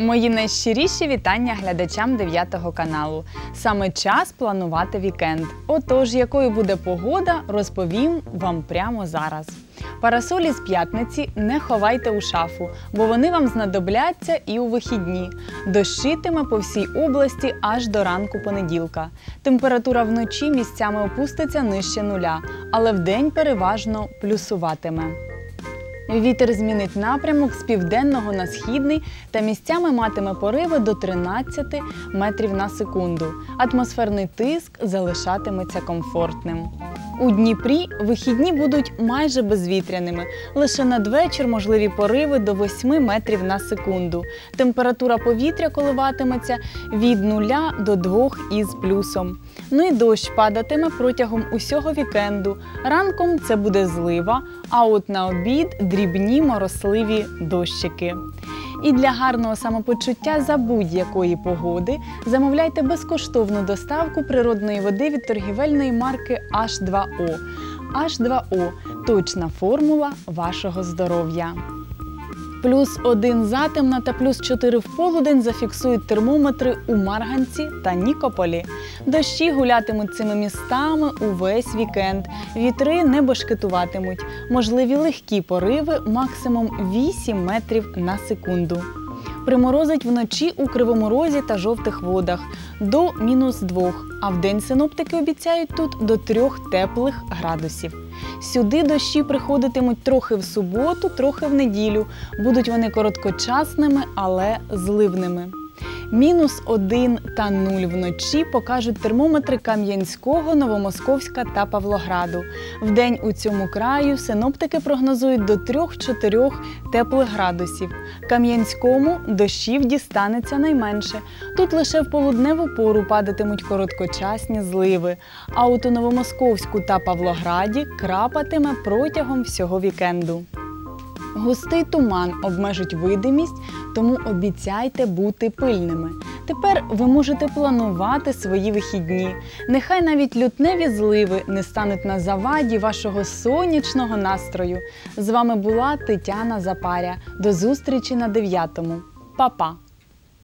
Мої найщиріші вітання глядачам 9-го каналу. Саме час планувати вікенд. Отож, якою буде погода, розповім вам прямо зараз. Парасолі з п'ятниці не ховайте у шафу, бо вони вам знадобляться і у вихідні. Дощитиме по всій області аж до ранку понеділка. Температура вночі місцями опуститься нижче нуля, але вдень переважно плюсуватиме. Вітер змінить напрямок з південного на східний та місцями матиме пориви до 13 метрів на секунду. Атмосферний тиск залишатиметься комфортним. У Дніпрі вихідні будуть майже безвітряними. Лише надвечір можливі пориви до 8 метрів на секунду. Температура повітря коливатиметься від 0 до 2 із плюсом. Ну і дощ падатиме протягом усього вікенду. Ранком це буде злива, а от на обід – дрібні моросливі дощики. І для гарного самопочуття за будь-якої погоди замовляйте безкоштовну доставку природної води від торгівельної марки H2O. H2O – точна формула вашого здоров'я. +1 затемна та +4 в полудень зафіксують термометри у Марганці та Нікополі. Дощі гулятимуть цими містами увесь вікенд. Вітри не бешкетуватимуть. Можливі легкі пориви максимум 8 метрів на секунду. Приморозить вночі у Кривому Розі та Жовтих Водах до -2, а вдень синоптики обіцяють тут до 3 теплих градусів. Сюди дощі приходитимуть трохи в суботу, трохи в неділю. Будуть вони короткочасними, але зливними. -1 та 0 вночі покажуть термометри Кам'янського, Новомосковська та Павлограду. Вдень у цьому краю синоптики прогнозують до 3-4 теплих градусів. Кам'янському дощів дістанеться найменше. Тут лише в полудневу пору падатимуть короткочасні зливи. А от у Новомосковську та Павлограді крапатиме протягом всього вікенду. Густий туман обмежить видимість, тому обіцяйте бути пильними. Тепер ви можете планувати свої вихідні. Нехай навіть лютневі зливи не стануть на заваді вашого сонячного настрою. З вами була Тетяна Запаря. До зустрічі на 9-му. Па-па!